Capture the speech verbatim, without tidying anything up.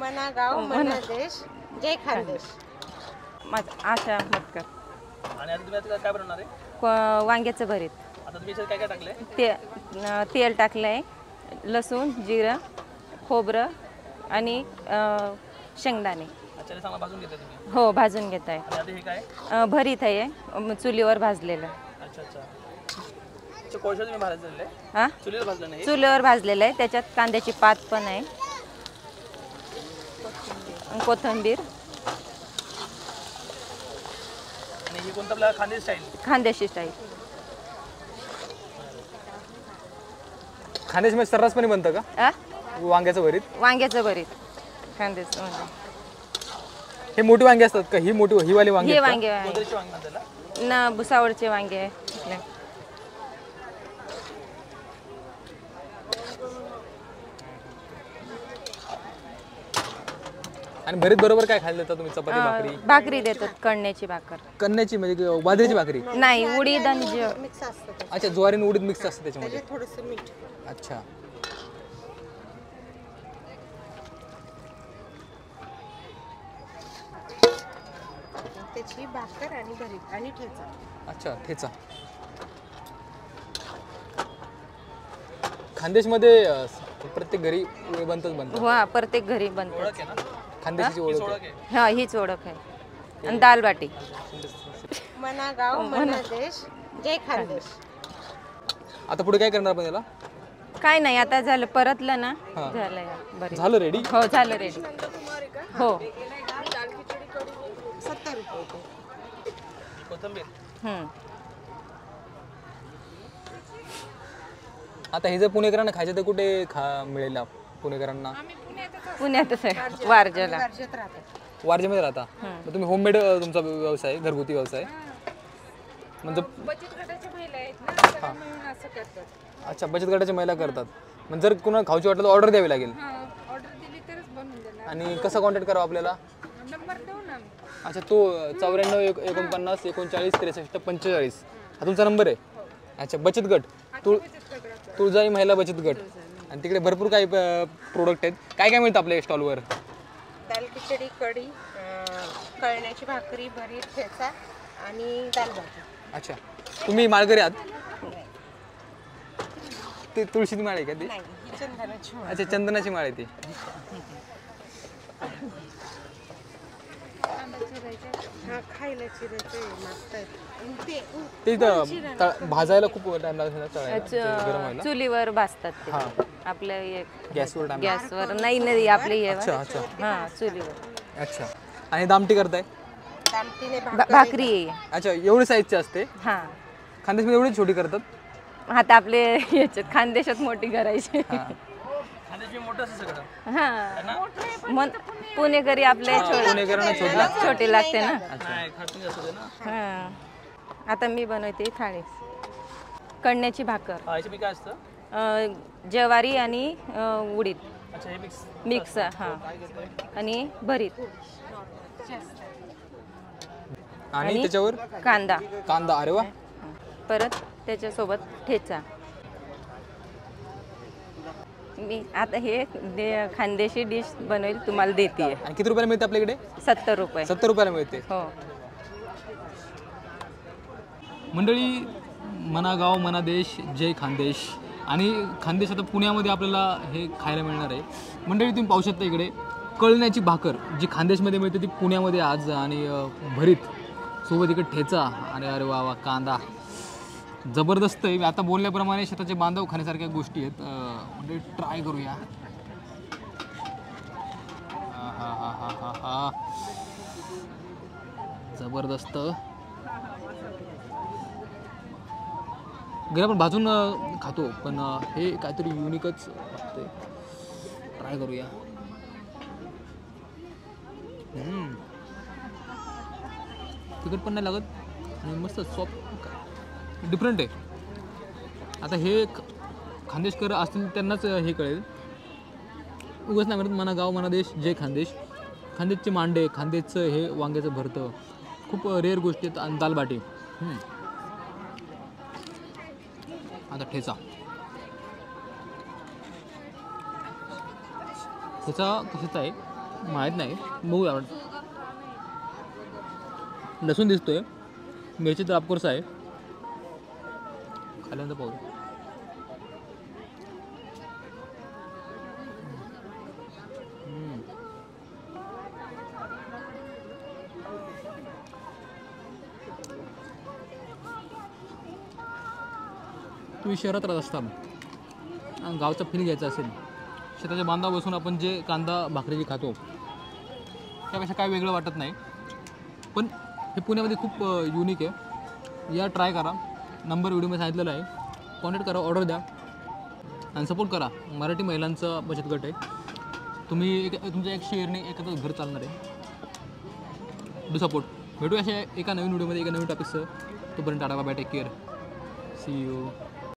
मना गाव मना देश जय खानदेश. आशा मतकर. आणि आता तुम्ही आता काय बनवणार आहे? वांग्याचं भरीत. आता तुम्ही काय काय टाकलंय? ते तेल टाकलंय, लसूण, जिरं, खोबरं आणि शेंगदाणे. अच्छा, चांगलं भाजून घेताय तुम्ही? हो, भाजून घेत आहे. आणि आता हे काय? भरीत आहे, चुलीवर भाजलेलं. अच्छा अच्छा. कोळशात तुम्ही भाजलेलं आहे? हां, चुलीवर भाजलं नाही? चुलीवर भाजलेलं आहे. त्याच्यात कांद्याची पात पण आहे, कोथिंबीर. आणि ही कोणतं आपला खानदेश स्टाईल? खानदेशी स्टाईल. खानदेशमध्ये सर्रासपणे बनतं का वांग्याचं भरीत? वांग्याचं भरीत खानदेश म्हणजे हे मोठी वांगी असतात का? ही मोठी ही वाली वांगी? हे वांगे कोणत्याची वांगी म्हणताला? ना भुसावळचे वांगे आहे. आणि भरीत बरोबर काय खायला देता तुम्ही? चपाती, भाकरी? भाकरी देतात, कणण्याची भाकर. कन्याची म्हणजे बाजरीची भाकरी? नाही, उडीद आणि ज्वारी मिक्स असतं त्याच्यात. अच्छा, ज्वारी आणि उडीद मिक्स असतं त्याच्यामध्ये. थोडंसं मीठ. अच्छा. त्याची भाकर आणि भरीत आणि ठेचा. अच्छा, ठेचा. खानदेशमध्ये अ, प्रत्येक घरी बनतच बनतं. हा, प्रत्येक घरी बनतात. ओळख आहे ना? खानदेशाची ओळख आहे. ओळख आहे. हा, हीच ओळख आहे. आणि दाल बाटी. मना गाव मना देश जय खानदेश. आता पुढे काय करणार आपण याला? काय नाही, आता झालं, परतलं ना, झालंय बरं. झालं रेडी? हो, झालं रेडी. हो. सत्तर रुपये. कोथिंबीर. हम्म. आता हे जर पुणेकरांना खायचं तर कुठे खा मिळेल पुणेकरांना? पुण्यातच आहे, वारजेला. वर्षात राहतात. वारजेमध्ये राहता? मग तुम्ही होममेड तुमचा व्यवसाय, घरगुती व्यवसाय म्हणजे? बचत गटाच्या महिला आहेत ना, सगळ्या मिळून असं करतात. अच्छा, बचत गटाच्या महिला करतात. म्हणजे जर कुणाला खाऊची वाटलं तर ऑर्डर द्यावी लागेल? ऑर्डर दिली तरच बनवून देणार. आणि कसा कॉन्टॅक्ट करावा आपल्याला? नंबर देऊ ना. अच्छा, तो चौऱ्याण्णव एक एकोणपन्नास एकोणचाळीस त्रेसष्ट पंचेचाळीस हा तुमचा नंबर आहे? अच्छा, बचत गट तुळ तुळजाई महिला बचत गट. आणि तिकडे भरपूर काही प्रोडक्ट आहेत. काय काय मिळतं आपल्या स्टॉलवर? दाल खिचडी, कढी, कळण्याची भाकरी, भरीत, ठेचा आणि दाल भाजी. अच्छा, तुम्ही माळकरी आहात? ते तुळशीची माळ आहे का ती? नाही, ही चंदनाची माळ. अच्छा, चंदनाची माळ आहे ती. हा, खायला चिरायचं मस्त आहे. ते ते इथं तळ- भाजायला खूप टाइम लागतो, तळायला ते गरम व्हायला. चुलीवर भाजतात ते. हा. आपल्या हे गॅसवर टाइम. गॅसवर नाही, नाही आपले हे अच्छा अच्छा हा, चुलीवर. अच्छा. आणि दामटी करताय? दामटीने भा- भाकरी आहे. अच्छा, एवढी साईजची असते? हा, खानदेशमध्ये एवढी छोटी करतात? आता आपले याच्यात खानदेशात मोठी करायची. खानदेश मोठं असं सगळं. हा, मन पुणेकरी आपले पुणेकरांना छोटी लागते. छोटे लागते ना. नाही, खातून असू दे ना. हा. आता मी बनवते थाळी. कणण्याची भाकर, हा, याच्यापैकी काय असतं? अं, ज्वारी आणि अं, उडीद अच्छा, हे मिक्स. मिक्स. हा, आणि भरीत आणि त्याच्यावर कांदा. कांदा. अरे वा. परत त्याच्यासोबत ठेचा. मी आता हे दे- खानदेशी डिश बनवेल तुम्हाला देते. आणि किती रुपयाला मिळते आपल्याकडे? सत्तर रुपये. सत्तर रुपयाला मिळते. हो. मंडळी, मना गाव मना देश जय खानदेश. आणि खानदेश आता पुण्यामध्ये आपल्याला हे खायला मिळणार आहे. मंडळी, तुम्ही पाहू शकता इकडे कळण्याची भाकर जी खानदेशमध्ये मिळते ती पुण्यामध्ये आज. आणि भरीत सोबत इकडे ठेचा. आणि अरे वा वा, कांदा जबरदस्त आहे. आता बोलल्याप्रमाणे शेताचे बांधव खाण्यासारख्या गोष्टी आहेत. म्हणजे ट्राय करूया. हा हा हा हा हा हा, जबरदस्त. घरी आपण भाजून खातो, पण हे काहीतरी युनिकच वाटतंय. ट्राय करूया. तिखट पण नाही लागत आणि मस्त सॉफ्ट, डिफरंट आहे. आता हे खानदेशकर असतील त्यांनाच हे कळेल. उगाच नाही म्हणत मना गाव मना देश जय खानदेश. खानदेशचे मांडे, खानदेशचं हे वांग्याचं भरतं, खूप रेअर गोष्टी आहेत. आणि दालबाटी. आता ठेचा. ठेचा कशाचा आहे? माहीत नाही बघूया आपण. लसूण दिसतोय, मिरची तर ऑफकोर्स आहे. खाल्यानंतर पाहू. तुम्ही शहरात राहत असता आणि गावचा फील घ्यायचा असेल, शेताच्या बांधावर बसून आपण जे कांदा भाकरी जी खातो त्यापेक्षा काय वेगळं वाटत नाही. पण हे पुण्यामध्ये खूप युनिक आहे. या ट्राय करा. नंबर व्हिडिओमध्ये सांगितलेला आहे. कॉन्टॅक्ट करा, ऑर्डर द्या आणि सपोर्ट करा. मराठी महिलांचा बचत गट आहे. तुम्ही एक तुमच्या एक शेअरने एखादं घर चालणार आहे. Do support. भेटू अशा एका नवीन व्हिडिओमध्ये एका नवीन टॉपिकसह. तोपर्यंत tata bye, take care, see you.